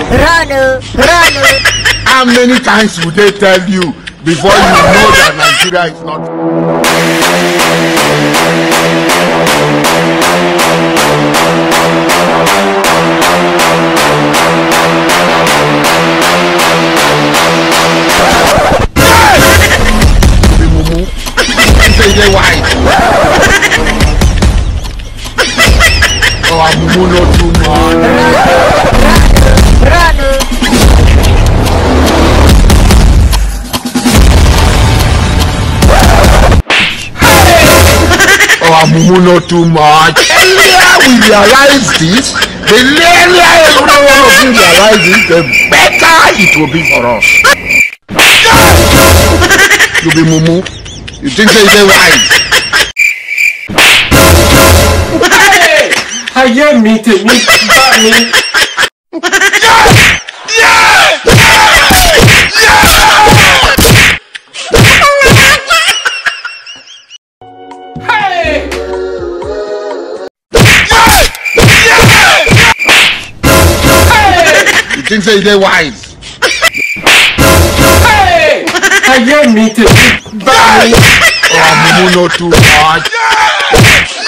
How many times would they tell you before you know that Nigeria is not? Oh, I'm not too much. Oh, I'm not too much. Earlier we realize this, the earlier every one of you realize it, the better it will be for us. You be mumu. You think they say wise? I hear me to me. You think say they wise? I hear me to me. Oh, I'm not too much.